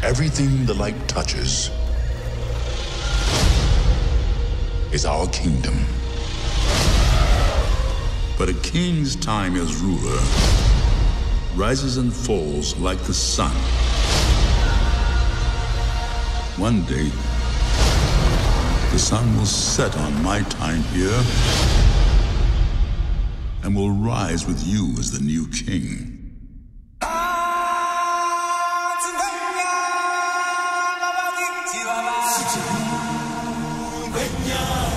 everything the light touches is our kingdom. But a king's time as ruler rises and falls like the sun. One day, the sun will set on my time here and will rise with you as the new king. Kenya